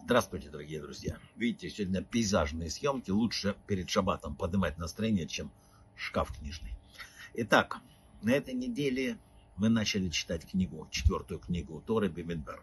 Здравствуйте, дорогие друзья. Видите, сегодня пейзажные съемки. Лучше перед шаббатом поднимать настроение, чем шкаф книжный. Итак, на этой неделе мы начали читать книгу, четвертую книгу Торы Бамидбар.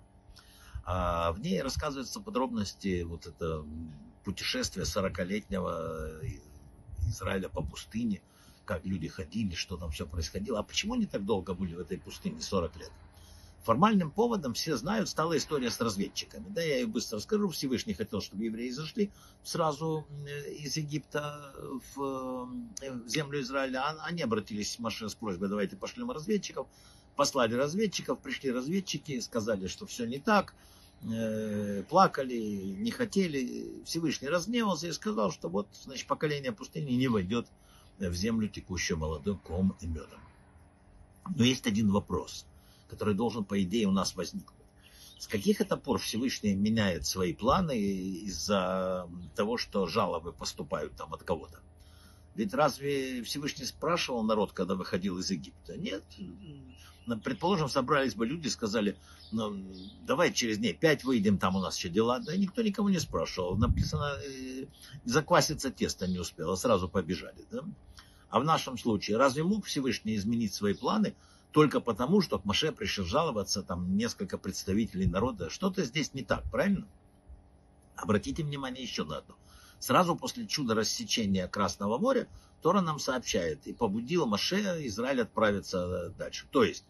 В ней рассказываются подробности вот это путешествия 40-летнего Израиля по пустыне, как люди ходили, что там все происходило. А почему они так долго были в этой пустыне, 40 лет? Формальным поводом, все знают, стала история с разведчиками. Да, я ее быстро расскажу. Всевышний хотел, чтобы евреи зашли сразу из Египта в землю Израиля. Они обратились к Моше с просьбой: давайте пошлем разведчиков. Послали разведчиков, пришли разведчики, сказали, что все не так. Плакали, не хотели. Всевышний разгневался и сказал, что вот, значит, поколение пустыни не войдет в землю, текущую молоком и медом. Но есть один вопрос, который должен, по идее, у нас возникнуть. С каких это пор Всевышний меняет свои планы из-за того, что жалобы поступают там от кого-то? Ведь разве Всевышний спрашивал народ, когда выходил из Египта? Нет. Предположим, собрались бы люди, сказали: ну, давай через дней 5 выйдем, там у нас еще дела. Да никто никого не спрашивал. Написано, закваситься тесто не успело, сразу побежали. Да? А в нашем случае, разве мог Всевышний изменить свои планы только потому, что к Моше пришли жаловаться там несколько представителей народа? Что-то здесь не так, правильно? Обратите внимание еще на одно. Сразу после чуда рассечения Красного моря Тора нам сообщает: и побудил Моше Израиль отправиться дальше. То есть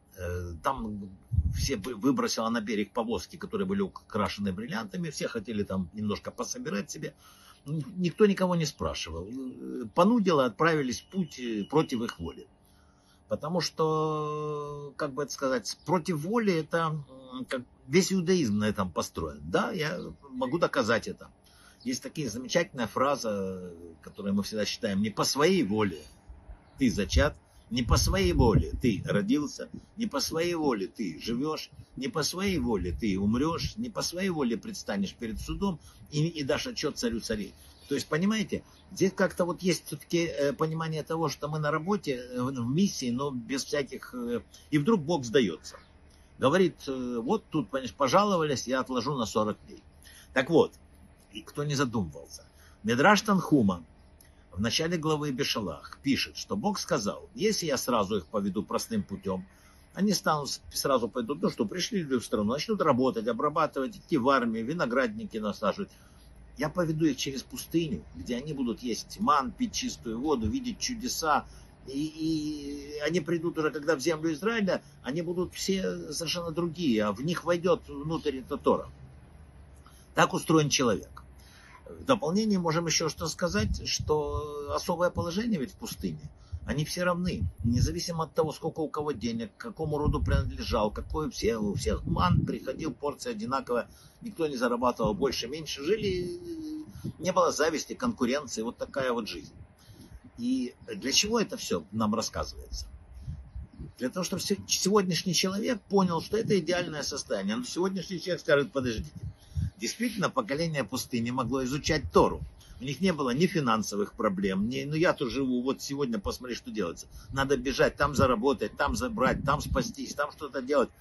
там все выбросило на берег повозки, которые были украшены бриллиантами, все хотели там немножко пособирать себе. Никто никого не спрашивал. Понудило, отправились в путь против их воли. Потому что, как бы это сказать, против воли это весь иудаизм на этом построен. Да, я могу доказать это. Есть такая замечательная фраза, которую мы всегда считаем: не по своей воле ты зачат, не по своей воле ты родился, не по своей воле ты живешь, не по своей воле ты умрешь, не по своей воле предстанешь перед судом и дашь отчет царю царей. То есть, понимаете, здесь как-то вот есть все-таки понимание того, что мы на работе, в миссии, но без всяких... И вдруг Бог сдается. Говорит: вот тут, понимаешь, пожаловались, я отложу на 40 дней. Так вот, и кто не задумывался, Мидраш Танхума в начале главы Бешалах пишет, что Бог сказал: если я сразу их поведу простым путем, они станут, сразу пойдут, ну что, пришли в страну, начнут работать, обрабатывать, идти в армию, виноградники насаживать. Я поведу их через пустыню, где они будут есть ман, пить чистую воду, видеть чудеса. И они придут уже, когда в землю Израиля, они будут все совершенно другие, а в них войдет внутрь эта Тора. Так устроен человек. В дополнение можем еще что сказать, что особое положение ведь в пустыне. Они все равны, независимо от того, сколько у кого денег, к какому роду принадлежал, какой у всех ман приходил, порция одинаковая, никто не зарабатывал больше, меньше, жили, не было зависти, конкуренции, вот такая вот жизнь. И для чего это все нам рассказывается? Для того, чтобы сегодняшний человек понял, что это идеальное состояние. Но сегодняшний человек скажет: подождите, действительно, поколение пустыни могло изучать Тору. У них не было ни финансовых проблем, ну я тут живу, вот сегодня посмотри, что делается. Надо бежать, там заработать, там забрать, там спастись, там что-то делать.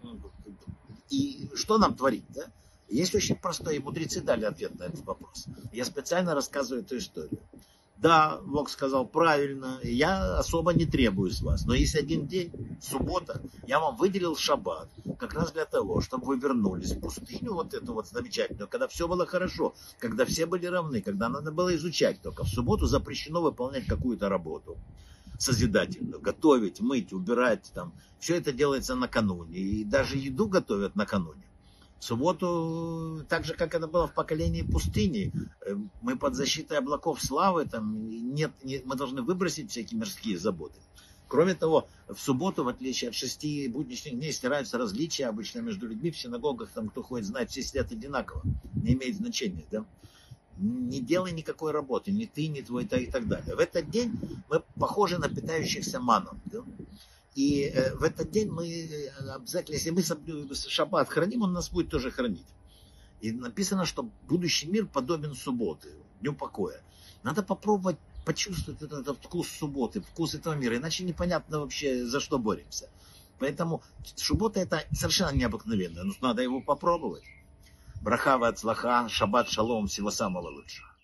И что нам творить, да? Есть очень простой, и мудрецы дали ответ на этот вопрос. Я специально рассказываю эту историю. Да, Бог сказал правильно, я особо не требую с вас, но есть один день, суббота, я вам выделил шаббат, как раз для того, чтобы вы вернулись в пустыню, вот эту вот замечательную, когда все было хорошо, когда все были равны, когда надо было изучать. Только в субботу запрещено выполнять какую-то работу созидательную, готовить, мыть, убирать, там, все это делается накануне, и даже еду готовят накануне. В субботу, так же, как это было в поколении пустыни, мы под защитой облаков славы, там, мы должны выбросить всякие мирские заботы. Кроме того, в субботу, в отличие от 6 будничных дней, стираются различия обычно между людьми. В синагогах, там, кто ходит, знает, все сидят одинаково. Не имеет значения, да? Не делай никакой работы, ни ты, ни твой, и так далее. В этот день мы похожи на питающихся маном, да? И в этот день мы обязательно, если мы шаббат храним, он нас будет тоже хранить. И написано, что будущий мир подобен субботе, дню покоя. Надо попробовать почувствовать этот вкус субботы, вкус этого мира, иначе непонятно вообще, за что боремся. Поэтому суббота это совершенно необыкновенно, но надо его попробовать. Браха ва ацлаха, шаббат шалом, всего самого лучшего.